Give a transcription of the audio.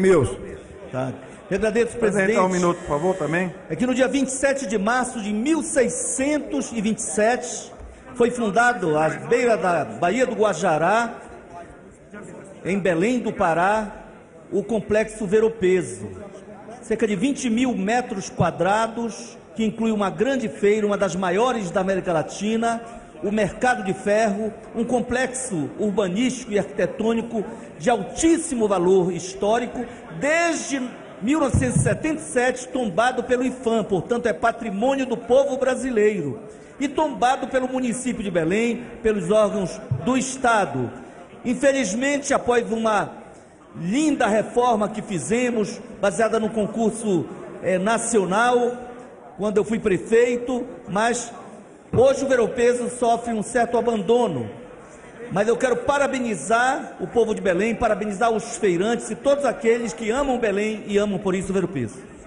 Milson. Tá. Eu agradeço, presidente. Um minuto, por favor, também. É que no dia 27 de março de 1627 foi fundado, à beira da Baía do Guajará, em Belém do Pará, o Complexo Ver-o-Peso. Cerca de 20 mil metros quadrados, que inclui uma grande feira, uma das maiores da América Latina, o mercado de ferro, um complexo urbanístico e arquitetônico de altíssimo valor histórico, desde 1977, tombado pelo IPHAN, portanto é patrimônio do povo brasileiro, e tombado pelo município de Belém, pelos órgãos do Estado. Infelizmente, após uma linda reforma que fizemos, baseada no concurso nacional, quando eu fui prefeito, mas hoje o Ver-o-Peso sofre um certo abandono. Mas eu quero parabenizar o povo de Belém, parabenizar os feirantes e todos aqueles que amam Belém e amam por isso o Ver-o-Peso.